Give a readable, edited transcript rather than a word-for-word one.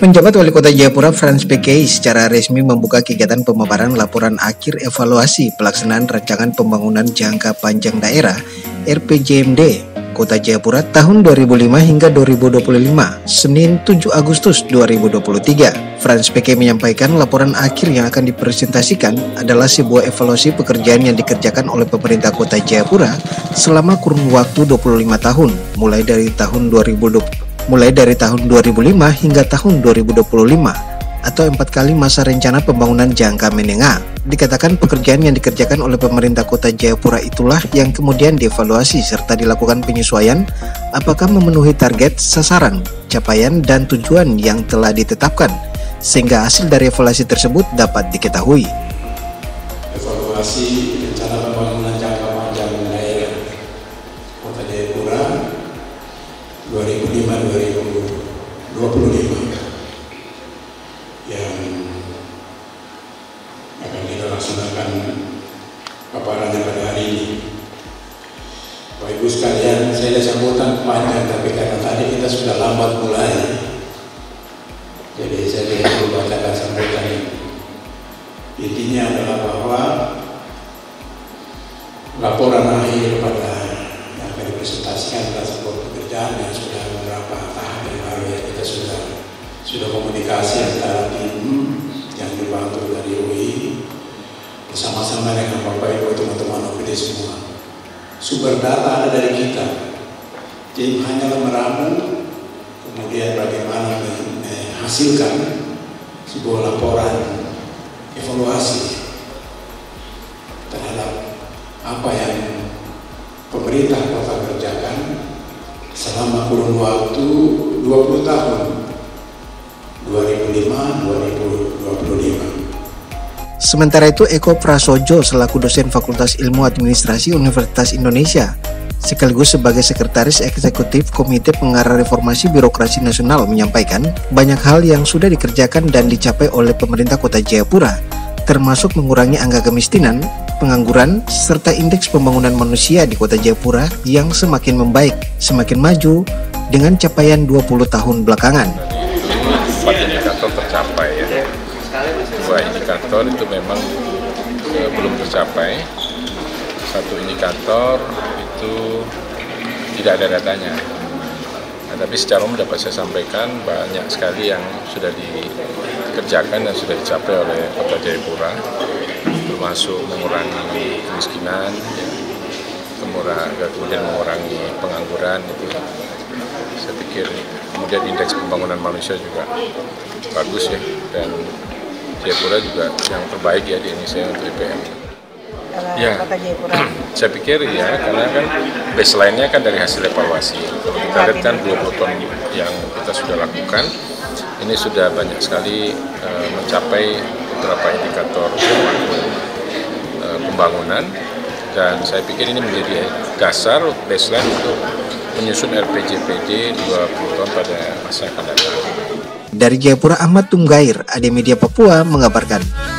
Penjabat Wali Kota Jayapura Frans PKI secara resmi membuka kegiatan pemaparan laporan akhir evaluasi pelaksanaan rancangan pembangunan jangka panjang daerah RPJMD Kota Jayapura tahun 2005 hingga 2025, Senin 7 Agustus 2023. Frans PKI menyampaikan laporan akhir yang akan dipresentasikan adalah sebuah evaluasi pekerjaan yang dikerjakan oleh pemerintah Kota Jayapura selama kurun waktu 25 tahun, mulai dari tahun 2005 hingga tahun 2025 atau 4 kali masa rencana pembangunan jangka menengah. Dikatakan pekerjaan yang dikerjakan oleh pemerintah Kota Jayapura itulah yang kemudian dievaluasi serta dilakukan penyesuaian apakah memenuhi target, sasaran, capaian, dan tujuan yang telah ditetapkan, sehingga hasil dari evaluasi tersebut dapat diketahui. Evaluasi rencana pembangunan jangka panjang daerah Kota Jayapura 2005-2025 yang akan kita laksanakan paparannya pada hari ini. Bapak Ibu sekalian, saya ada sambutan panjang tapi karena tadi kita sudah lambat mulai, jadi saya tidak perlu bacakan sambutan ini. Intinya adalah bahwa laporan akhir pada yang akan dipresentasikan adalah sebuah pekerjaan yang sudah beberapa tahap yang lalu ya, kita sudah komunikasi antara tim yang dibantu dari UI bersama-sama dengan Bapak Ibu teman-teman OPD semua. Sumber data ada dari kita, tim hanyalah meramu, kemudian bagaimana menghasilkan sebuah laporan evaluasi terhadap apa yang pemerintah kota kerjakan selama kurun waktu 20 tahun 2005-2025. Sementara itu, Eko Prasojo selaku dosen Fakultas Ilmu Administrasi Universitas Indonesia sekaligus sebagai Sekretaris Eksekutif Komite Pengarah Reformasi Birokrasi Nasional menyampaikan banyak hal yang sudah dikerjakan dan dicapai oleh pemerintah Kota Jayapura, termasuk mengurangi angka kemiskinan, pengangguran, serta indeks pembangunan manusia di Kota Jayapura yang semakin membaik, semakin maju dengan capaian 20 tahun belakangan. 4 indikator tercapai ya. 2 indikator itu memang belum tercapai. 1 indikator itu tidak ada datanya. Nah, tapi secara umum dapat saya sampaikan banyak sekali yang sudah dikerjakan dan sudah dicapai oleh Kota Jayapura, termasuk mengurangi kemiskinan, kemudian mengurangi pengangguran itu. Saya pikir kemudian indeks pembangunan manusia juga bagus ya, dan Jayapura juga yang terbaik ya di Indonesia untuk IPM. Ya, saya pikir ya, karena kan baseline-nya kan dari hasil evaluasi. Kalau kita lihat kan 20 tahun yang kita sudah lakukan, ini sudah banyak sekali mencapai beberapa indikator pembangunan, dan saya pikir ini menjadi dasar baseline untuk menyusun RPJPD 20 tahun pada masa akan datang. Dari Jayapura, Ahmad Tunggair, AD Media Papua mengabarkan.